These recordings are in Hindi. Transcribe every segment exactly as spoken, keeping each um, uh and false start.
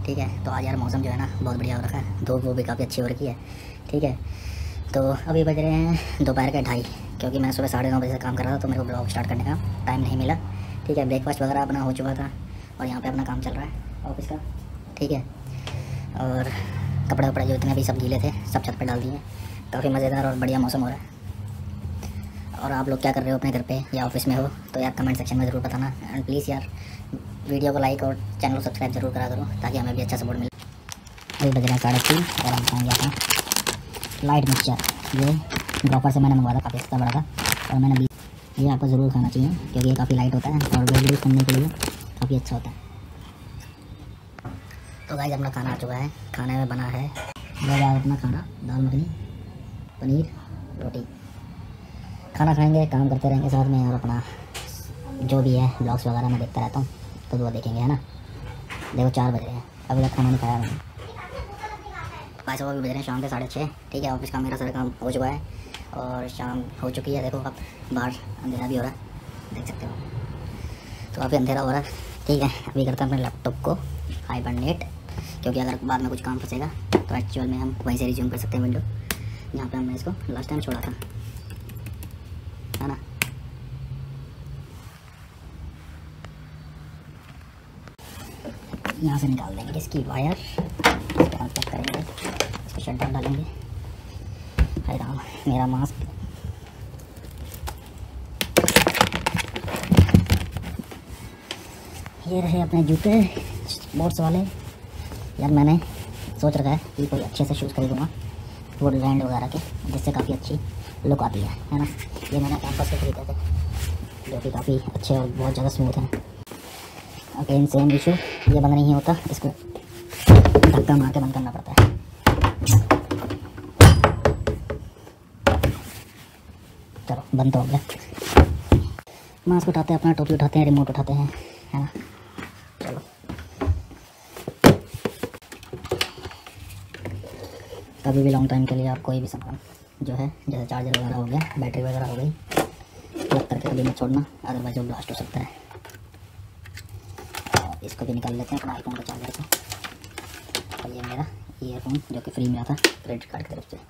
ठीक है। तो आज यार मौसम जो है ना बहुत बढ़िया हो रखा है, धूप वो भी काफ़ी अच्छी हो रखी है, ठीक है। तो अभी बज रहे हैं दोपहर के ढाई, क्योंकि मैं सुबह साढ़े नौ बजे से काम कर रहा था तो मेरे को ब्लॉग स्टार्ट करने का टाइम नहीं मिला, ठीक है। ब्रेकफास्ट वगैरह अपना हो चुका था और यहाँ पे अपना काम चल रहा है ऑफिस का, ठीक है। और कपड़े वपड़े जो इतने भी सब गीले थे सब छत पर डाल दिए। काफ़ी मज़ेदार और बढ़िया मौसम हो रहा है। और आप लोग क्या कर रहे हो अपने घर पे या ऑफिस में हो तो यार कमेंट सेक्शन में ज़रूर बताना। एंड प्लीज़ यार वीडियो को लाइक और चैनल को सब्सक्राइब जरूर करा करो ताकि हमें भी अच्छा सपोर्ट मिले। अभी बज रहे हैं साढ़े तीन और हम खाएंगे अपना लाइट मिक्सचर। ये ग्रोफर से मैंने मंगवाया था, काफ़ी सस्ता पड़ा था और मैंने भी ये आपको ज़रूर खाना चाहिए क्योंकि ये काफ़ी लाइट होता है और वेट लूज करने के लिए काफ़ी अच्छा होता है। तो गाइस अपना खाना आ चुका है। खाने में बना है मज़ेदार अपना खाना, दाल मखनी, पनीर, रोटी। खाना खाएंगे, काम करते रहेंगे साथ में और अपना जो भी है ब्लॉग्स वगैरह मैं देखता रहता हूँ तो वो देखेंगे, है ना। देखो चार बज रहे हैं, अभी तक खाना नहीं खाया मैंने। भाई साहब अभी बज रहे हैं शाम के साढ़े छः, ठीक है। ऑफिस का मेरा सारा काम हो चुका है और शाम हो चुकी है। देखो अब बाहर अंधेरा भी हो रहा है, देख सकते हो। तो अभी अंधेरा हो रहा है, ठीक है। अभी करते हैं अपने लैपटॉप को हाइबरनेट, क्योंकि अगर बाद में कुछ काम फंसेगा तो एक्चुअल में हम वहीं से रिज्यूम कर सकते हैं विंडो जहाँ पे हमने इसको लास्ट टाइम छोड़ा था, है ना। यहाँ से निकाल देंगे इसकी वायर, कनेक्ट करेंगे, इसको शट डाउन डालेंगे। हाय राम, मेरा मास्क। ये रहे अपने जूते स्पोर्ट्स वाले। यार मैंने सोच रखा है कि कोई अच्छे से शूज़ खरीदूँगा वुडलैंड वगैरह के, जिससे काफ़ी अच्छी लुक आती है, है ना। ये मैंने कैंपस के खरीदे थे जो कि काफ़ी अच्छे और बहुत ज़्यादा स्मूथ हैं। अगेन सेम इशू, ये बंद नहीं होता, इसको धक्का मार के बंद करना पड़ता है। चलो बंद तो हो गया। मास्क उठाते हैं अपना, टोपी उठाते हैं, रिमोट उठाते हैं, है ना। चलो कभी भी लॉन्ग टाइम के लिए आप कोई भी सामान जो है जैसे चार्जर वगैरह हो गया, बैटरी वगैरह हो गई, प्लग करके कभी मत छोड़ना, अदरवाइज वो ब्लास्ट हो सकता है। और इसको भी निकाल लेते हैं अपना आईफोन का चार्जर को। और ये मेरा ईयरफोन जो कि फ्री मिला था क्रेडिट कार्ड की तरफ से।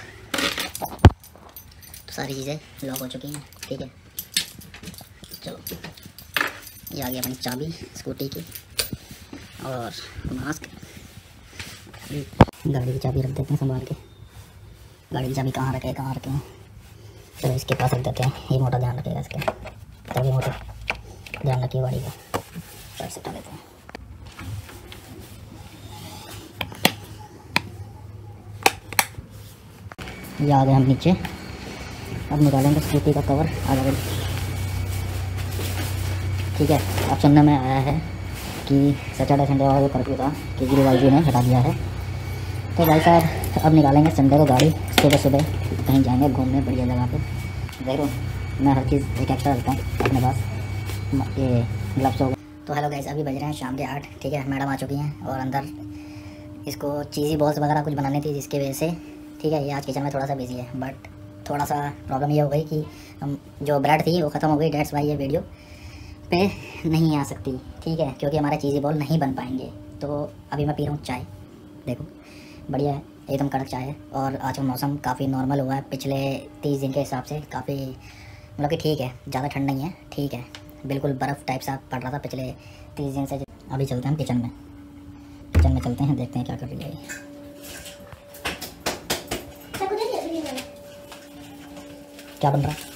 तो सारी चीज़ें लॉक हो चुकी हैं, ठीक है। चलो ये आ गई अपनी चाबी स्कूटी की और मास्क। गाड़ी की चाबी रख देते हैं संभाल के। गाड़ी की चाबी कहाँ रखे कहाँ रखे हैं, चलो इसके पास रख देते हैं। ये मोटा ध्यान रखेगा इसके, तभी मोटा ध्यान रखिए गाड़ी का। साइड से उठा लेते हैं। ये आ गए हम नीचे। अब निकालेंगे स्कूटी का कवर आगे, ठीक है। अब सुनने में आया है कि सैटरडे संडे वाला जो कर्फ्यू था केजरीवाल जी ने हटा दिया है। तो भाई साहब अब निकालेंगे संडे को गाड़ी, सुबह सुबह कहीं जाएंगे घूमने बढ़िया जगह पे। देखो मैं हर चीज़ एक एक्स्ट्रा रखता हूँ अपने पास, ये ग्लव्स हो गए। तो हेलो गाइस, अभी बज रहे हैं शाम के आठ, ठीक है। मैडम आ चुकी हैं और अंदर इसको चीज़ी बॉल्स वगैरह कुछ बनानी थी जिसकी वजह से, ठीक है, ये आज किचन में थोड़ा सा बिजी है। बट थोड़ा सा प्रॉब्लम ये हो गई कि हम जो ब्रेड थी वो ख़त्म हो गई, डेट्स वाई ये वीडियो पे नहीं आ सकती, ठीक है, क्योंकि हमारे चीज़ी बॉल नहीं बन पाएंगे। तो अभी मैं पी रहा हूँ चाय, देखो बढ़िया है, एकदम कड़क चाय है। और आज का मौसम काफ़ी नॉर्मल हुआ है पिछले तीस दिन के हिसाब से, काफ़ी मतलब कि ठीक है, ज़्यादा ठंड नहीं है, ठीक है। बिल्कुल बर्फ़ टाइप सा पड़ रहा था पिछले तीस दिन से। अभी चलते हैं किचन में, किचन में चलते हैं, देखते हैं क्या कर रही है। क्या बन रहा है?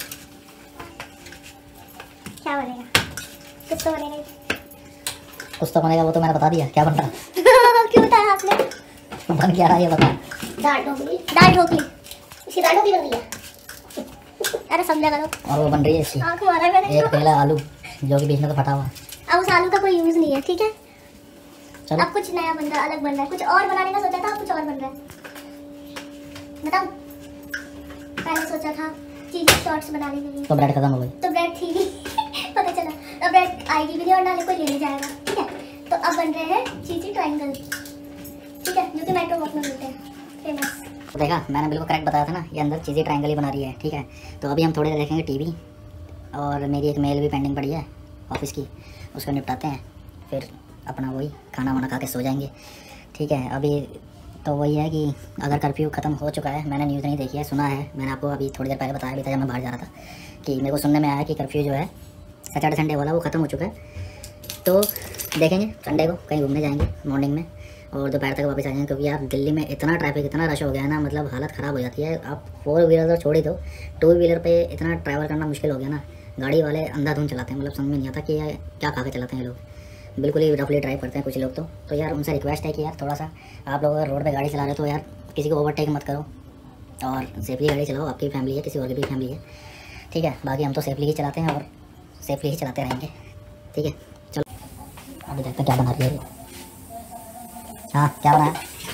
क्या बनेगा? कुछ तो बनेगा। कुछ तो बनेगा, वो तो मैंने बता दिया क्या बन रहा है। क्यों बताया आपने? बन क्या रहा है ये बता। दाल ढोकली, दाल ढोकली, इसकी दाल ढोकली बन रही है। अरे समझा करो। और वो बन रही है इसकी आँख मारा है मैंने। एक पहला आलू जो कि बीच में तो फटा हुआ है। अब उस आलू का कोई यूज़ नहीं है, ठीक है। चलो अब कुछ नया बन रहा है, अलग बन रहा है, कुछ और बनाने का सोचा था, कुछ और बन रहा है। बताओ, पहले सोचा था चीज़ शॉर्ट्स बनाने के लिए, तो ब्रेड खत्म हो गई, तो ब्रेड थी नहीं पता चला अब ब्रेड आएगी भी नहीं और नाले कोई लेने जाएगा, ठीक है। तो अब बन रहे हैं चीज़ी ट्रायंगल, ठीक है, जो कि मेट्रो वॉक में मिलते हैं, फेमस। तो देखा मैंने बिल्कुल करेक्ट बताया था ना, ये अंदर चीज़ें ट्रायंगल ही बना रही है, ठीक है। तो अभी हम थोड़ी देर देखेंगे टीवी और मेरी एक मेल भी पेंडिंग पड़ी है ऑफिस की, उसको निपटाते हैं, फिर अपना वही खाना वाना खा के सो जाएंगे। ठीक है, अभी तो वही है कि अगर कर्फ्यू ख़त्म हो चुका है, मैंने न्यूज़ नहीं देखी है, सुना है, मैंने आपको अभी थोड़ी देर पहले बताया भी था जब मैं बाहर जा रहा था कि मेरे को सुनने में आया कि कर्फ्यू जो है सैटरडे संडे वाला वो ख़त्म हो चुका है। तो देखेंगे संडे को कहीं घूमने जाएंगे मॉर्निंग में और दोपहर तक वापस आ जाएंगे, क्योंकि यार दिल्ली में इतना ट्रैफिक इतना रश हो गया है ना, मतलब हालत ख़राब हो जाती है। आप फोर व्हीलर तो छोड़ ही दो, टू व्हीलर पे इतना ट्रैवल करना मुश्किल हो गया ना। गाड़ी वाले अंधाधुंध चलाते हैं, मतलब समझ में नहीं आता कि यार क्या खा के चलाते हैं लोग, बिल्कुल ही रफली ड्राइव करते हैं कुछ लोग तो तो यार उनसे रिक्वेस्ट है कि यार थोड़ा सा आप लोग अगर रोड पे गाड़ी चला रहे हो तो यार किसी को ओवरटेक मत करो और सेफली गाड़ी चलाओ। आपकी फैमिली है, किसी और की भी फैमिली है, ठीक है। बाकी हम तो सेफली ही चलाते हैं और सेफली ही चलाते रहेंगे, ठीक है। चलो अभी देखते हैं क्या बना रही है। हाँ क्या बनाया?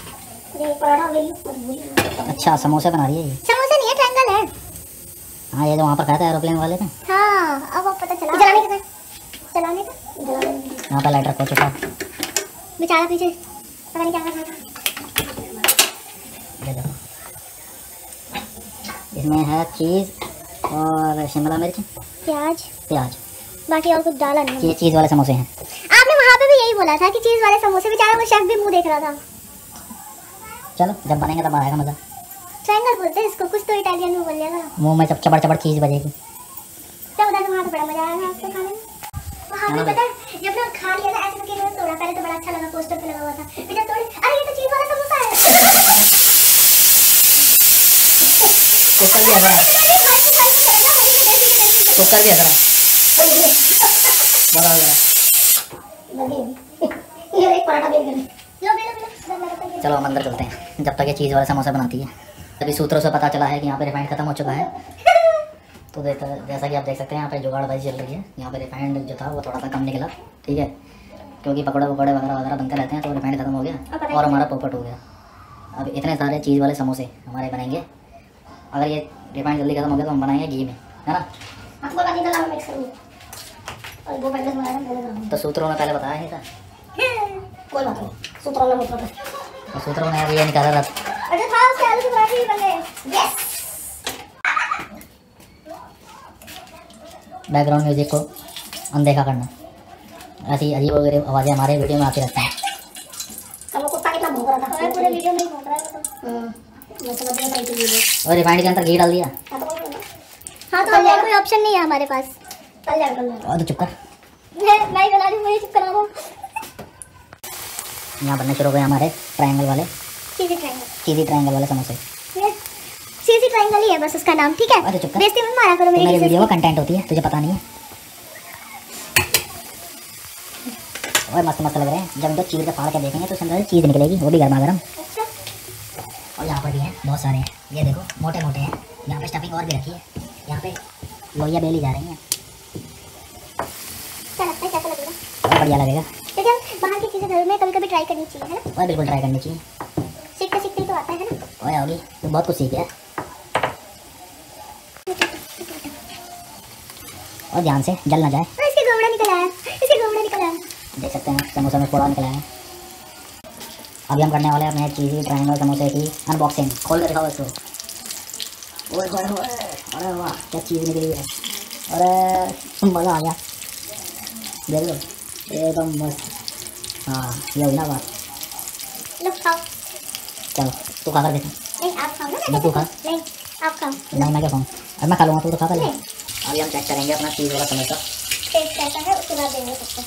अच्छा समोसे बना रही है ये। समोसे नहीं है, ट्रायंगल है। हाँ ये जो वहाँ पर खाया था एरोप्लेन वाले ने। हाँ अब अब पता चला। जलाने का चलाने का यहाँ पर लाइटर हो चुका है बेचारा, पीछे पता नहीं क्या कर रहा था। इसमें है चीज़ और शिमला मिर्च, प्याज प्याज, बाकी और कुछ डाला नहीं। ये चीज़ वाले समोसे हैं। आपने वहाँ पे भी यही बोला था कि चीज वाले समोसे, बेचारा वो शेफ भी मुंह देख रहा था। चलो जब बनेंगे तब आएगा मज़ा। ट्रायंगल बोलते हैं इसको, कुछ तो इटालियन में बोल लिया था। मुंह में जब चबड़ चबड़ चीज़ बजेगी तब उधर वहाँ पे बड़ा मजा आया था आपको खाने में। वहाँ पे पता है जब ना खा लिया था ऐसे करके तोड़ा, पहले तो बड़ा अच्छा लगा, पोस्टर पे लगा हुआ था, फिर जब तोड़े अरे ये तो चीज वाला समोसा है। कुकर भी हंस रहा है, कुकर भी हंस रहा है, बड़ा हो गया। चलो हम अंदर चलते हैं जब तक ये चीज़ वाला समोसा बनाती है। अभी सूत्रों से पता चला है कि यहाँ पे रिफाइंड खत्म हो चुका है। तो देखा जैसा कि आप देख सकते हैं यहाँ पे जुगाड़बाजी चल रही है। यहाँ पे रिफाइंड जो था वो थोड़ा सा कम निकला, ठीक है, क्योंकि पकौड़े वकौड़े वगैरह वगैरह बनते रहते हैं, तो रिफाइंड खत्म हो गया और हमारा पोपट हो गया। अब इतने सारे चीज़ वाले समोसे हमारे बनेंगे, अगर ये रिफाइंड जल्दी खत्म हो गया तो हम बनाएंगे घी में, है ना। तो सूत्रों ने पहले बताया नहीं था, कोई बात नहीं, सूत्रों ने मुझको तो सूत्रों ने अब ये निकाला था। अच्छा था उसके आलू के पराठे भी बन गए। यस बैकग्राउंड म्यूजिक को अनदेखा करना, ऐसी अजीब वगैरह आवाज़ें हमारे वीडियो में आती रहती हैं। कल कुत्ता कितना भौंक रहा था, हमारे पूरे वीडियो में ही भौंक रहा है वो तो। मैं समझ गया था कि वीडियो और रिफाइंड के अंदर घी डाल दिया। हाँ तो और कोई ऑप्शन नहीं है हमारे पास। चल जाएगा कल और तो चुप कर, मैं मैं बना रही हूँ, वही चुप करा रहा हूँ। यहाँ बनने शुरू हो गए हमारे ट्रायंगल वाले, चीज़ी ट्रायंगल, चीज़ी ट्रायंगल वाले समोसे। चीज़ी ट्रायंगल ही है बस उसका नाम, ठीक है। अरे चुप कर, बेइज्जती मत मारा करो तो मेरी मेरे किसी वीडियो से। का कंटेंट होती है, तुझे पता नहीं है। और मस्त मस्त लग रहे हैं, जब इनको चीज़ के फाड़ के देखेंगे तो अंदर चीज़ निकलेगी, वो भी गर्मा गर्म। अच्छा और यहाँ पर भी है बहुत सारे हैं, ये देखो मोटे मोटे हैं। यहाँ पे स्टफिंग और भी रखी है, यहाँ पे लोइयाँ बेली जा रही हैं। क्या लगता है कैसा लगेगा? और बढ़िया लगेगा, लेकिन बाहर की चीज़ें घर में कभी कभी ट्राई करनी चाहिए, है ना। और बिल्कुल ट्राई करनी चाहिए। सीखते सीखते ही तो आता है ना। और होगी तो बहुत कुछ सीख गया। और ध्यान से जल ना जाए। और इसके गोबड़ा निकल आया, इसके गोबड़ा निकल आया। देख सकते हैं समोसे में फोड़ा निकला है। अभी हम करने वाले हैं अपने चीज़ी ट्रायंगल समोसे की अनबॉक्सिंग। खोल के दिखाओ इसको। ओए ओए ओए, अरे वाह क्या चीज़ निकली है, अरे मज़ा आ गया, देख लो एकदम मस्त। हाँ ये हुई ना बात। लो खाओ। चलो तू खा कर देखो। नहीं आप खाओ ना। नहीं, तू खा। नहीं आप खाओ। नहीं मैं क्या खाऊँ, अब मैं खा लूँगा, तू तो खा कर ले। नहीं। अभी हम चेक करेंगे अपना चीज़ वाला समोसा। टेस्ट कैसा है उसके बाद देंगे सबको।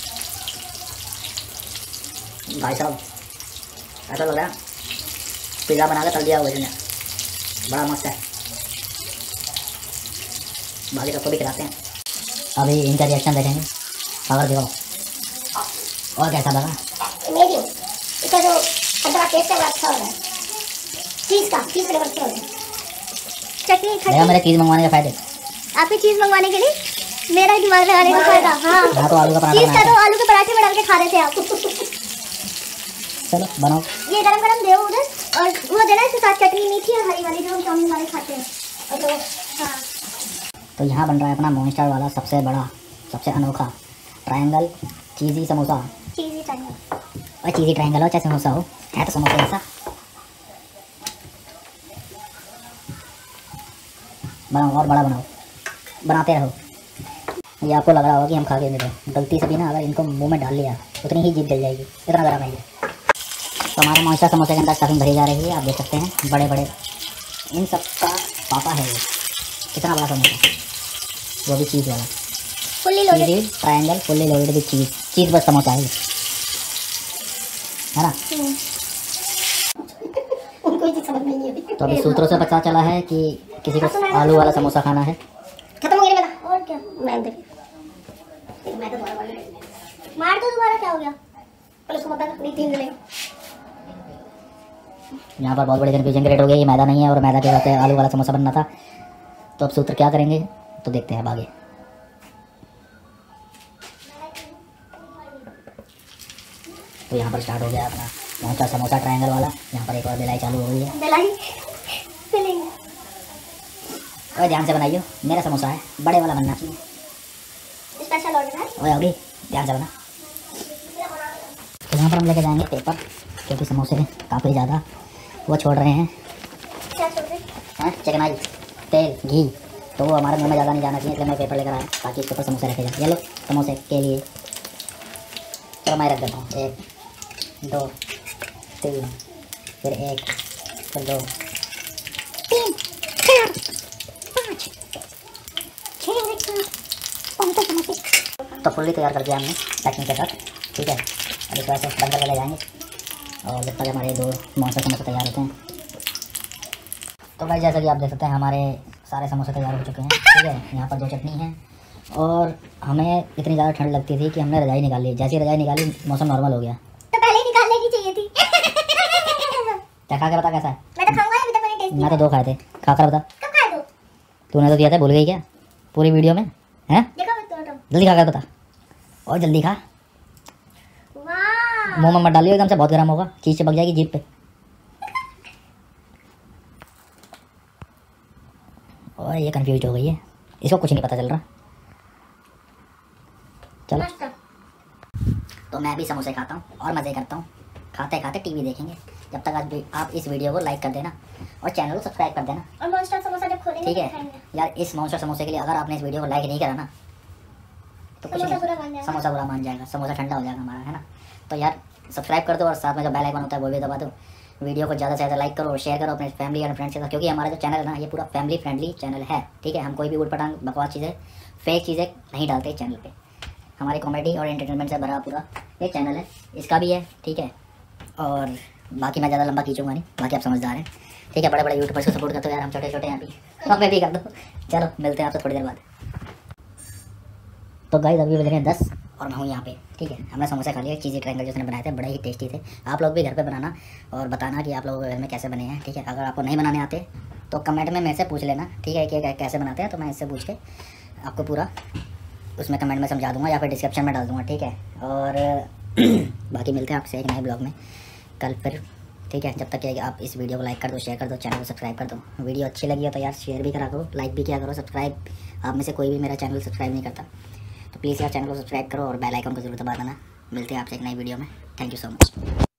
भाई साहब ऐसा लग रहा है पिज़्ज़ा बना के तल दिया हुआ इसने, बड़ा मस्त है। बाकी सबको भी खिलाते हैं। अभी इनका रिएक्शन देखेंगे, खबर दिखाओ और कैसा लगा। मेरी इसका जो अंदर टेस्ट है वो अच्छा हो रहा है। चीज़ का चीज़ फ्लेवर अच्छा हो रहा है। चटनी मेरा खट्टी। मेरे चीज़ मंगवाने के फायदे। आपकी चीज़ मंगवाने के लिए मेरा दिमाग लगाने का फायदा। हाँ हाँ तो आलू का पराठा चीज़ का बनाते तो हैं। आलू के पराठे में डाल के खा रहे थे आप। चलो बनाओ। ये गरम गरम दे उधर, और वो देना इसके साथ चटनी मीठी और हरी वाली जो हम चाउमीन वाले खाते हैं। और तो हाँ तो यहाँ बन रहा है अपना मॉन्स्टर वाला सबसे बड़ा सबसे अनोखा triangle cheesy samosa. Cheesy triangle. और चीज़ी ट्रायंगल हो चाहे समोसा हो, है तो समोसा ऐसा। बनाओ और बड़ा बनाओ, बनाते रहो। ये आपको लग रहा होगा कि हम खा के नहीं रहे, गलती से भी ना अगर इनको मुंह में डाल लिया उतनी ही जीभ जल जाएगी, इतना गर्म है ये। तो हमारे मॉइस्चर समोसे के अंदर स्टफिंग भरी जा रही है, आप देख सकते हैं बड़े बड़े, इन सब का पापा है ये। कितना बड़ा समोसा, वो भी चीज़ वाला, fully loaded triangle fully loaded with cheese, cheese बस समोसा है ये, है ना। उनको चीज़ समझ में नहीं आई। तो अभी सूत्रों से पता चला है कि किसी को आलू वाला समोसा खाना है। खत्म हो गया मेरा, और क्या मैं दे मैं तो दोबारा मार दो, दोबारा क्या हो गया, पहले उसको बता नहीं तीन ले। यहाँ पर बहुत बड़ी कन्फ्यूजन क्रिएट हो गई, ये मैदा नहीं है और मैदा के साथ आलू वाला समोसा बनना था। तो अब सूत्र क्या करेंगे तो देखते हैं आगे। तो यहाँ पर स्टार्ट हो गया अपना पहुँचा समोसा ट्रायंगल वाला। यहाँ पर एक और बेलाई चालू हो गई है, बेलाई फिलिंग। और ध्यान से बनाइयो, मेरा समोसा है, बड़े वाला बनना चाहिए, स्पेशल ऑर्डर है। और अभी ध्यान से बना। तो यहाँ पर हम लेके जाएंगे पेपर, क्योंकि समोसे काफ़ी ज़्यादा वो छोड़ रहे हैं। क्या छोड़ रहे हैं चिकनाई, तेल, घी, तो वो हमारे मुंह में ज़्यादा नहीं जाना चाहिए, इसलिए मैं पेपर लेकर आया ताकि इसके ऊपर समोसे रखे जाए। ये लो समोसे के लिए, चलो मैं रख देता हूँ। एक दो तीन, फिर एक, फिर दो, तीन, चार, पाँच, छः, तो फुल्ली तैयार कर दिया हमने पैकिंग के साथ, ठीक है। अब इस वजह से बंद करके ले जाएंगे और जब तक हमारे दो मौसम समोसे तैयार होते हैं। तो भाई जैसा कि आप देख सकते हैं हमारे सारे समोसे तैयार हो चुके हैं, ठीक है। यहाँ पर दो चटनी है और हमें इतनी ज़्यादा ठंड लगती थी कि हमने रजाई निकाल ली। जैसी रजाई निकाली मौसम नॉर्मल हो गया। तो पहले ही निकाल लेनी चाहिए थी। क्या खा के बता कैसा है? मैं तो खाऊंगा, अभी तक मैंने टेस्ट मैं तो दो खाए थे, खा कर बता। कब खाए दो? तूने तो दिया था, भूल गई क्या पूरी वीडियो में? हैं देखो मत तो जल्दी खा कर बता, और जल्दी खा, वाह मुंह में मत डालियो, एकदम से बहुत गर्म होगा, चीज़ चिपक जाएगी जीभ पे। और ये कंफ्यूज हो गई है, इसको कुछ नहीं पता चल रहा। चलो तो मैं भी समोसे खाता हूँ और मज़े करता हूँ, खाते खाते टीवी देखेंगे। जब तक आज आप इस वीडियो को लाइक कर देना और चैनल को सब्सक्राइब कर देना, और मॉन्स्टर समोसा जब खोलेंगे ठीक तो है दिखाएंगे। यार। इस मॉन्स्टर समोसे के लिए अगर आपने इस वीडियो को लाइक नहीं करा ना तो कुछ समोसा बुरा नहीं, मान जाएगा। समोसा बुरा मान जाएगा, समोसा ठंडा हो जाएगा हमारा, है ना। तो यार सब्सक्राइब कर दो और साथ में जो बेल आइकन होता है वो भी दबा दो। वीडियो को ज़्यादा से ज़्यादा लाइक करो और शेयर करो अपने फैमिली और फ्रेंड्स के साथ, क्योंकि हमारा जो चैनल है ना ये पूरा फैमिली फ्रेंडली चैनल है, ठीक है। हम कोई भी उटपटांग बकवास चीज़ें, फेक चीज़ें नहीं डालते इस चैनल पे। हमारी कॉमेडी और एंटरटेनमेंट से भरा पूरा एक चैनल है, इसका भी है, ठीक है। और बाकी मैं ज़्यादा लंबा खींचूंगा नहीं, बाकी आप समझदार हैं, ठीक है। बड़े बड़े यूट्यूबर्स को सपोर्ट करते हो यार, हम छोटे छोटे हैं अभी, हमें भी कर दो। चलो मिलते हैं आपसे थोड़ी देर बाद। तो गाइस अभी बज रहे हैं दस और मैं हूँ यहाँ पे, ठीक है। हमने समोसे खा लिए, चीज़ी ट्रायंगल जिसने बनाए थे, बड़े ही टेस्टी थे। आप लोग भी घर पे बनाना और बताना कि आप लोगों के घर में कैसे बने हैं, ठीक है। अगर आपको नहीं बनाने आते तो कमेंट में मेरे से पूछ लेना, ठीक है, कि कैसे बनाते हैं, तो मैं इससे पूछ के आपको पूरा उसमें कमेंट में समझा दूँगा या फिर डिस्क्रिप्शन में डाल दूँगा, ठीक है। और बाकी मिलते हैं आपसे एक नए ब्लॉग में कल फिर, ठीक है। जब तक कि आप इस वीडियो को लाइक कर दो, शेयर कर दो, चैनल को सब्सक्राइब कर दो। वीडियो अच्छी लगी हो तो यार शेयर भी करा करो, लाइक भी किया करो, सब्सक्राइब आप में से कोई भी मेरा चैनल सब्सक्राइब नहीं करता, तो प्लीज़ यार चैनल को सब्सक्राइब करो और बेल आइकन को जरूर दबा देना। मिलते हैं आपसे एक नई वीडियो में। Thank you so much.